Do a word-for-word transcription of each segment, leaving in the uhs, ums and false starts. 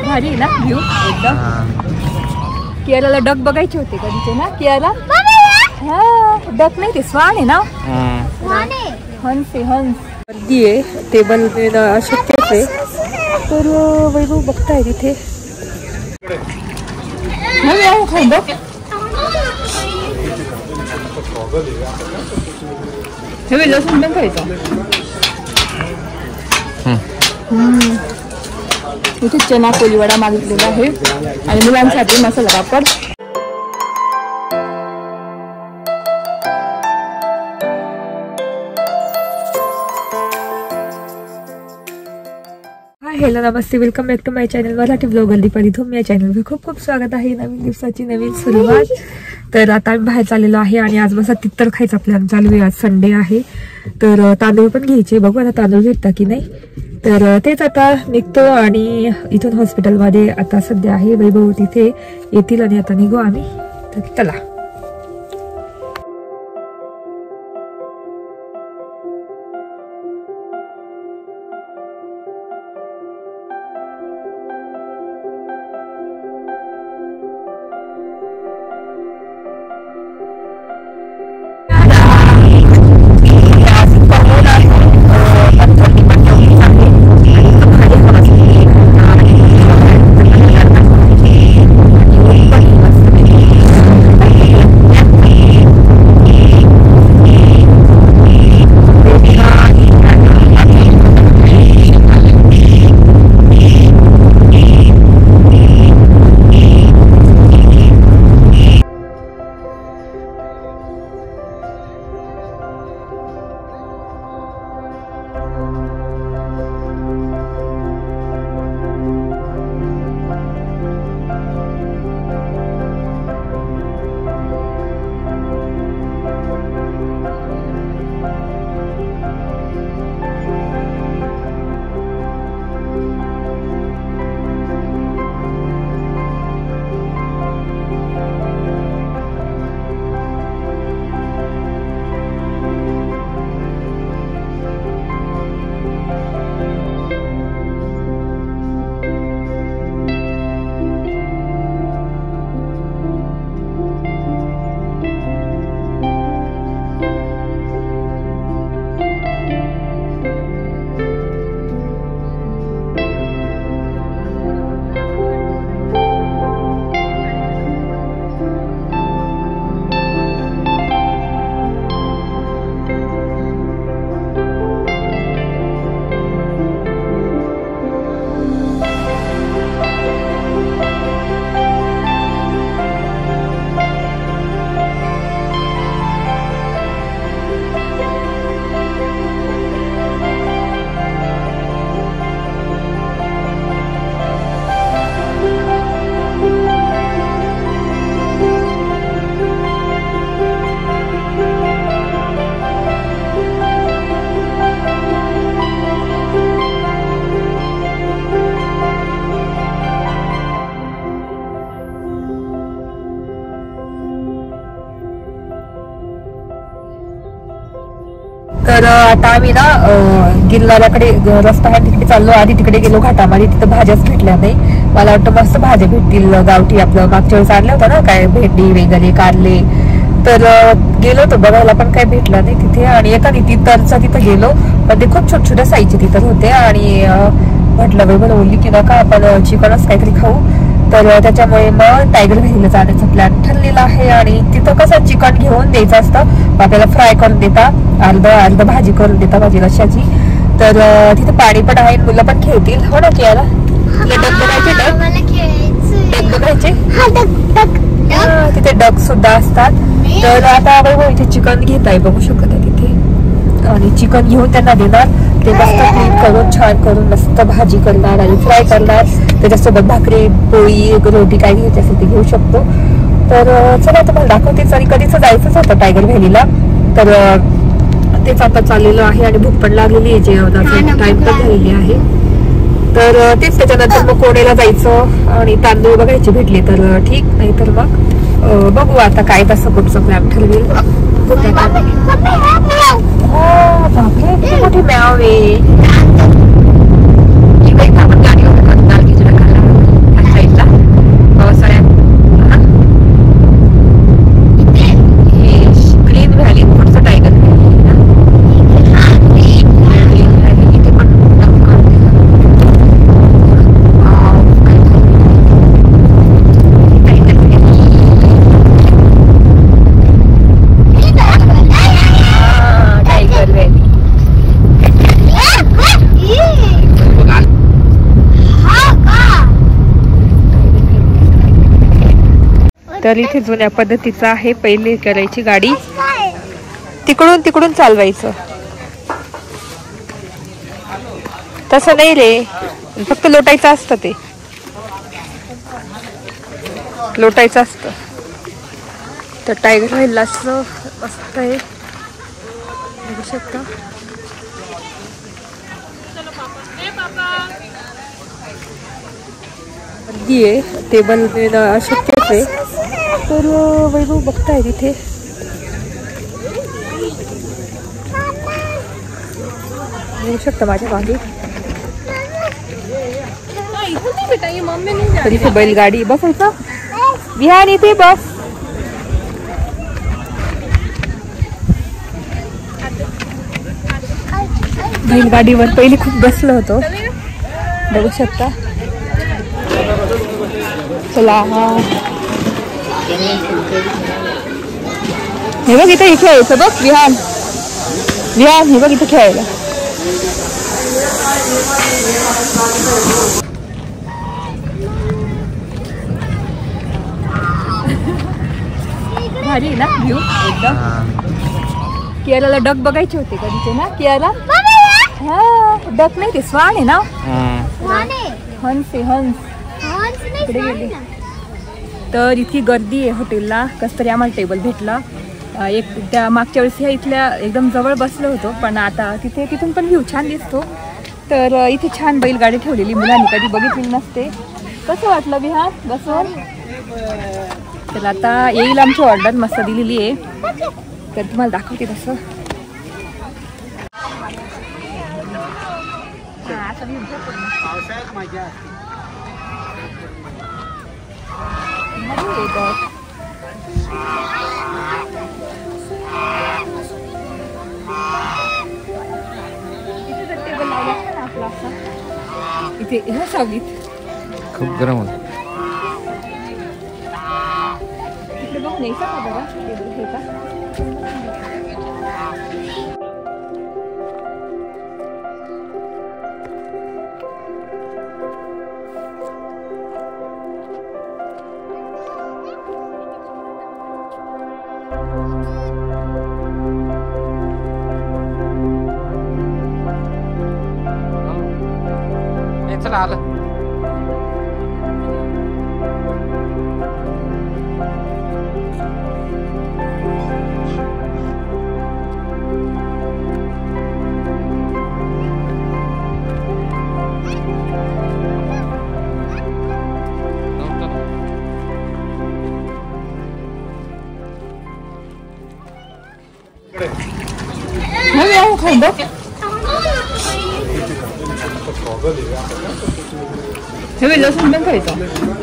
भारी ना व्ह्यू एकदम. कियाराला डक बघायचे होते का तिथे ना कियारा? हा डक नाही ते स्वान आहे ना. हंस आहे हंस. गर्दी आहे टेबल शक्यच आहे. तर वैभव बघताय तिथे हे लसूण पण खायचं. इथे चना कोलीवाडा मागितलेला आहे आणि मुलांसाठी मसाला पापड. हॅलो नमस्ते, welcome back to my channel Marathi blog Deepali. तुम्ही या चॅनलवर खूप खूप स्वागत आहे. नवीन दिवसाची नवीन सुरुवात. तर आता आम्ही बाहेर चाललेलो आहे आणि आज बसा तित्तर खायचा प्लॅन चालू आहे. आज संडे आहे तर तांदूळ पण घ्यायचे. बघू आता तांदूळ भेटता की नाही. तर तेच आता निघतो आणि इथून हॉस्पिटलमध्ये आता सध्या आहे. वैभव तिथे येतील आणि आता निघू आम्ही. तर चला. तर आता आम्ही ना गिरणाऱ्याकडे रस्ता आहे तिकडे चाललो. आधी तिकडे गेलो घाटामध्ये, तिथं भाज्याच भेटल्या नाही. मला वाटतं मस्त भाज्या भेटतील गावठी. आपलं मागच्या वेळेस आणलं होतं ना काय भेंडी वगैरे कारले. तर गेलो तर बघायला पण काही भेटलं नाही तिथे. आणि एका तिथरचा तिथं गेलो पण ते खूप छोट छोट्या साईजचे तिथं होते. आणि म्हटलं बाई बरं ओली की नका आपण चिकनच काहीतरी खाऊ. तर त्याच्यामुळे मग टायगर व्हॅलीला जाण्याचा प्लॅन ठरलेला आहे. आणि तिथं कसं चिकन घेऊन द्यायचं असतं, आपल्याला फ्राय करून देता, अर्ध अर्ध भाजी करून देता भाजी रश्याची. तर तिथं पाणी पण आहे, मुलं पण खेळतील. हो ना कियाला? डक बघायचे डक डक बघायचे तिथे डक सुद्धा असतात. तर आता बघू इथे चिकन घेत आहे, बघू शकत आहे तिथे. आणि चिकन घेऊन त्यांना देणार. ते मस्त क्लीन करून छान करून मस्त भाजी करणार आणि फ्राय करणार. त्याच्यासोबत भाकरी पोळी रोटी काय घ्यायची असेल ते घेऊ शकतो. तर चला तुम्हाला दाखवतेच. आणि कधीच जायचंच होतं टायगर व्हॅलीला. तर तेच आता चाललेलं आहे आणि भूक पण लागलेली आहे, जेवणाचा टाइम पण झालेली आहे. तर तेच त्याच्यानंतर मग कोणेला जायचं आणि तांदूळ बघायचे भेटले तर ठीक, नाही तर मग बघू आता काय तसं कुठचं प्लॅन ठरवेल. मोठी मॅव आहे. तर इथे जुन्या पद्धतीचं आहे, पहिले करायची गाडी तिकडून तिकडून चालवायचं. तसं नाही रे, फक्त लोटायचं असतं, ते लोटायचं असतं. तर टायगर हिलला असं मस्त आहे, बघू शकता. गर्दी आहे, टेबल अशक्यच आहे. तर वैभव बघताय तिथे बघू शकता माझ्या मागे. तर इथे बैलगाडी बसायचं, विहान इथे बस. बैलगाडीवर पहिली खूप बसलो होतो, बघू शकता. चला, हे बघ इथे खेळायचं बघ, विहान विहान हे बघ इथे खेळायला. भारी ना व्ह्यू एकदम. कियाराला डक बघायचे होते कधीचे ना कियारा. हा डक नाही, ते स्वान आहे ना, हंस आहे हंस. इकडे गेले. तर इतकी गर्दी आहे हॉटेलला, कसं तरी आम्हाला टेबल भेटला. एक त्या मागच्या वेळेस ह्या इथल्या एकदम जवळ बसलो होतो, पण आता तिथे तिथून पण व्ह्यू छान दिसतो. तर इथे छान बैलगाडी ठेवलेली, मुलांनी कधी बघितलेली नसते. कसं वाटलं विहान बसून? तर आता येईल आमची ऑर्डर मस्त दिलेली आहे, तर तुम्हाला दाखवते तसं. इथे ह्या सावलीत खूप गरम होत. तिकडे बघ नाही का बघा टेबल हे का. चला आलं. हे लसूण पण खायचं.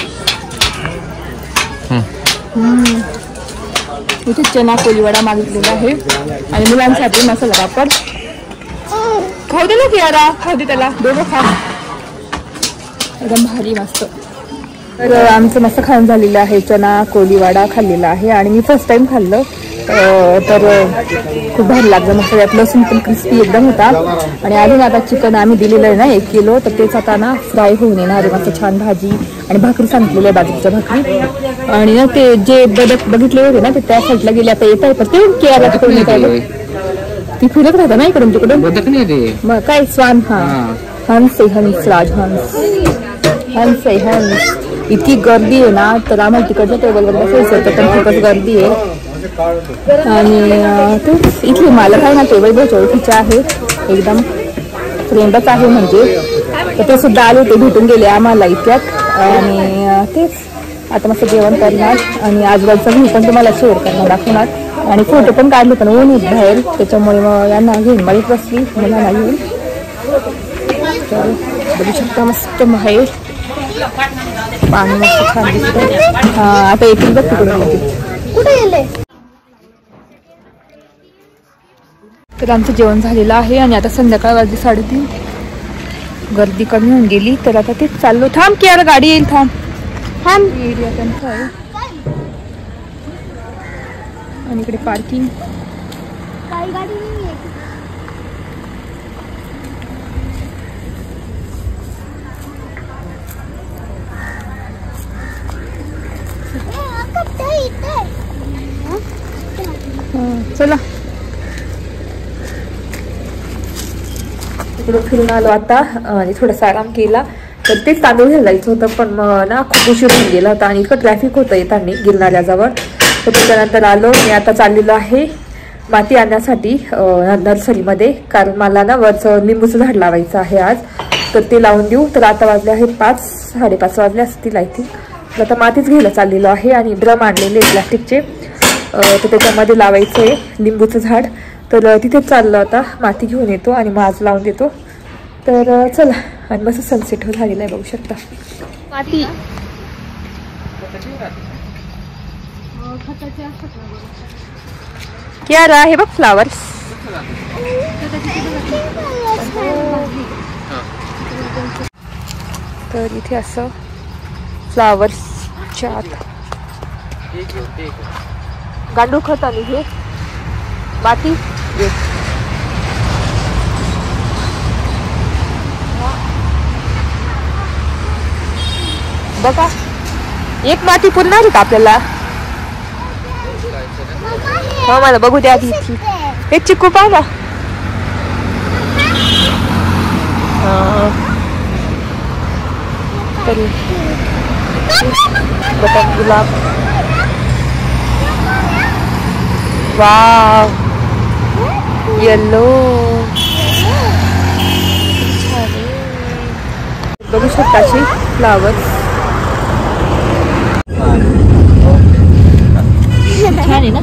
इथे चना कोलीवाडा मागितलेला आहे आणि मुलांसाठी मसाला पापड. खाऊ दे ना कियारा, खाऊ दे त्याला, दोघं खा. एकदम भारी मस्त. तर आमचं मस्त खाऊन झालेलं आहे, चना कोलीवाडा खाल्लेला आहे आणि मी फर्स्ट टाइम खाल्लं. तर खूप भारी लागलं, मस्त. त्यात लसूण पण क्रिस्पी एकदम होता. आणि अजून आता चिकन आम्ही दिलेलं आहे ना एक किलो, तर तेच आता ना फ्राय होऊन येणार आहे. मस्त छान भाजी आणि भाकरी सांगितलेली आहे, बाजूच्या भाकरी. आणि ना ते जे बदक बघितले होते ना ते त्या साईडला गेले, आता येत आहे. पण ते केअरला तिकडून येत आहे, ती फिरत राहतं ना इकडून तिकडून. मग काय स्वान, हा हंस आहे, हंस राज हंस हंस आहे हंस. इतकी गर्दी आहे ना, तर आम्हाला तिकडच्या टेबलवर बसायचं होतं पण खूपच गर्दी आहे. आणि तेच इथले मालक आहे ना टेबल बहुत ओळखीचे आहे, एकदम फ्रेंडच आहे म्हणजे. तर ते सुद्धा आले, ते भेटून गेले आम्हाला इतक्यात. आणि तेच आता मस्त जेवण करणार आणि आजूबाजूचा व्ह्यू पण तुम्हाला शेअर करणार, दाखवणार. आणि फोटो पण काढले, पण ऊन येत बाहेर, त्याच्यामुळे मग यांना घेऊन मळीत बसली मुलांना घेऊन. तर बघू शकता मस्त बाहेर पाणी मस्त छान दिसतं. हा आता येतील बघ तिकडून, कुठे गेले. तर आमचं जेवण झालेलं आहे आणि आता संध्याकाळ वाजली साडेतीन, गर्दी कमी होऊन गेली. तर आता तेच चाललो. थांब की यार, गाडी येईल, थांब थांब. एरिया त्यांचा आहे आणि इकडे पार्किंग. चला इकडून फिरून आलो आता आणि थोडासा आराम केला. तर तेच तांदूळ घ्यायला जायचं होतं, पण मग ना खूप उशीर होऊन गेला होता आणि इतकं ट्रॅफिक होतं येताना गिरणाऱ्याजवळ. तर त्याच्यानंतर आलो. मी आता चाललेलो आहे माती आणण्यासाठी नर्सरीमध्ये, कारण मला ना वरचं लिंबूचं झाड लावायचं आहे आज. तर ते लावून देऊ. तर आता वाजले आहेत पाच साडेपाच वाजले असतील आय थिंक. तर आता मातीच घ्यायला चाललेलो आहे आणि ड्रम आणलेले प्लॅस्टिकचे, तर त्याच्यामध्ये लावायचं आहे लिंबूचं झाड. तर तिथेच चाललं आता, माती घेऊन येतो आणि मग आज लावून देतो. तर चला. आणि मस्त सनसेट झालेला आहे बघू शकता. माती क्या आहे बघ फ्लावर्स. तर इथे असं फ्लावर्सच्या आत गांडूळ खत आणि हे माती बघा. एक माती पुरणार आहे का आपल्याला? हो मला बघू द्या आधी. हे चिकू पाहू ना. तरी बटन गुलाब. Wow yellow. बघू शकता अशी फ्लावर्स छान आहे ना.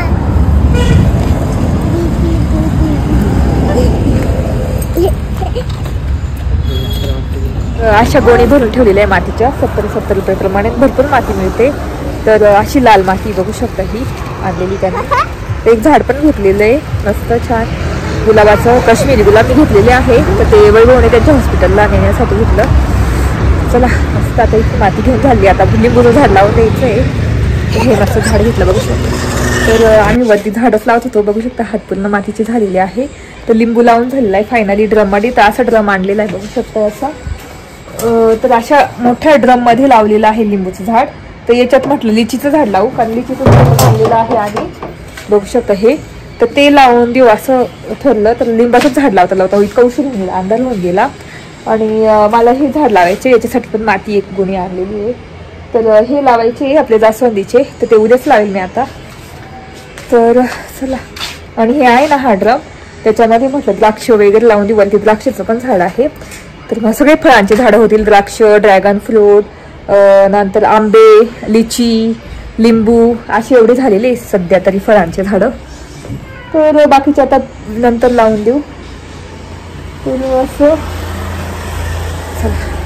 अशा गोणी भरून ठेवलेल्या आहे मातीच्या. सत्तर सत्तर रुपये प्रमाणे भरपूर माती मिळते. तर अशी लाल माती बघू शकता ही आणलेली त्यांनी. एक झाड पण घेतलेलं आहे मस्त छान गुलाबाचं, काश्मीरी गुलाब मी घेतलेले आहे. तर ते वैभवने त्यांच्या हॉस्पिटलला नेण्यासाठी घेतलं. चला मस्त आता इथे माती घेऊन झाली. आता लिंबूचं झाड लावून द्यायचं आहे. हे मस्त झाड घेतलं बघू शकता. तर आम्ही वरती झाडच लावत होतो. बघू शकता हात पूर्ण मातीचे झालेले आहे. तर लिंबू लावून झालेला आहे फायनली ड्रममध्ये. तर असा ड्रम आणलेला आहे बघू शकता असा. तर अशा मोठ्या ड्रममध्ये लावलेलं आहे लिंबूचं झाड. तर याच्यात म्हटलं लिचीचं झाड लावू, कारण लिचीचं झाड लावलेलं आहे. आणि बघू शकता हे, तर ते लावून देऊ असं ठरलं. तर लिंबाचंच झाड लावता लावता इतका उशीर होऊन गेला, अंधार होऊन गेला. आणि मला हे झाड लावायचे, याच्यासाठी पण माती एक गुणी आणलेली आहे. तर हे लावायचे आपले जास्वंदीचे, तर ते उद्याच लावेल मी आता. तर चला. आणि हे आहे ना हा ड्रम, त्याच्यामध्ये म्हटलं द्राक्ष वगैरे लावून देऊ. वरती द्राक्षाचं पण झाड आहे. तर मग सगळे फळांचे झाडं होतील. द्राक्ष, ड्रॅगन फ्रूट, नंतर आंबे, लिची, लिंबू असे एवढे झालेले सध्या तरी फळांचे झाडं. तर बाकीचे आता नंतर लावून देऊ. तर असं चला.